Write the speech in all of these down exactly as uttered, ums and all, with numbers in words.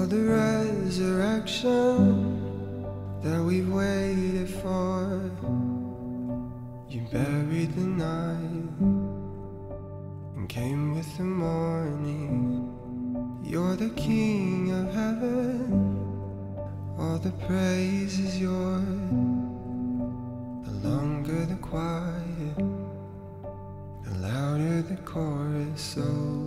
You're the resurrection that we've waited for. You buried the night and came with the morning. You're the King of heaven, all the praise is yours. The longer the quiet, the louder the chorus. So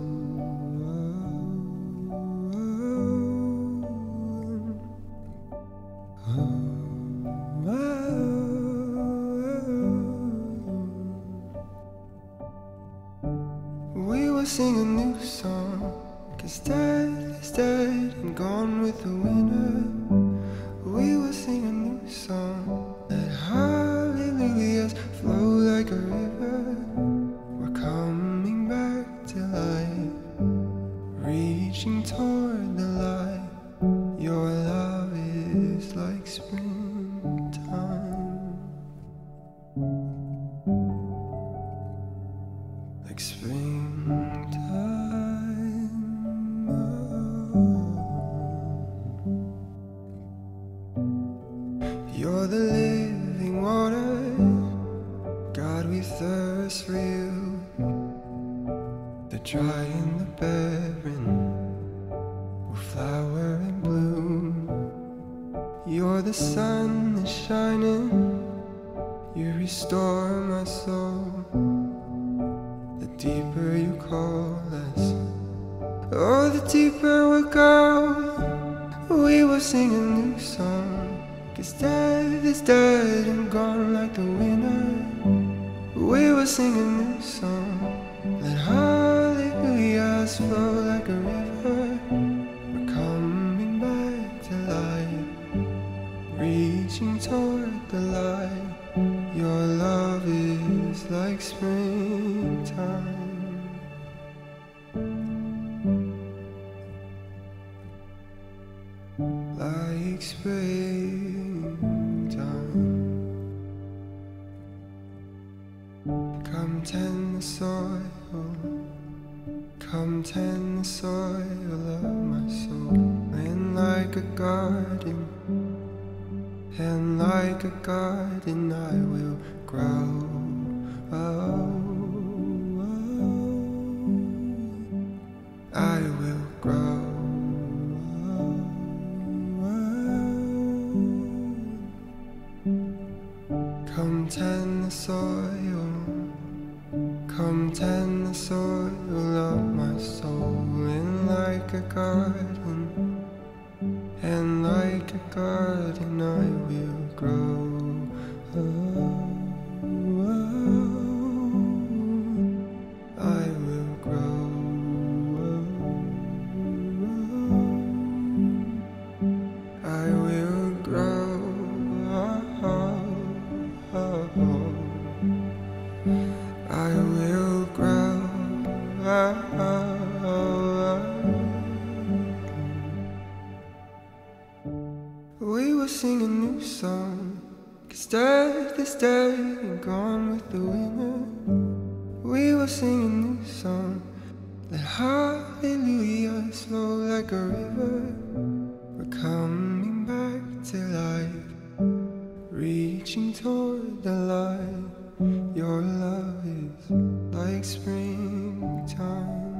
we will sing a new song, 'cause death is dead and gone with the winner. We will sing a new song, let hallelujahs flow like a river. We're coming back to life, reaching toward the light. Your love is like springtime, like springtime. You're the living water, God, we thirst for you. The dry and the barren will flower and bloom. You're the sun that's shining, you restore my soul. The deeper you call us, oh, the deeper we'll go. We will sing a new song, 'cause death is dead and gone like the winter. We will sing a new song, let hallelujahs flow like a river. We're coming back to life, reaching toward the light. Your love is like springtime, like springtime. Come tend the soil, come tend the soil of my soul. And like a garden, and like a garden I will grow. Oh, I will grow. Come tend the soil, come tend the soil of my soul. And like a garden, and like a garden I will grow. Oh, I will grow. I will grow. I will grow. We will sing a new song, 'cause death is dead and gone with the winter. We will sing a new song, let hallelujahs flow like a river. We're coming back to life, reaching toward the light. Your love is like springtime.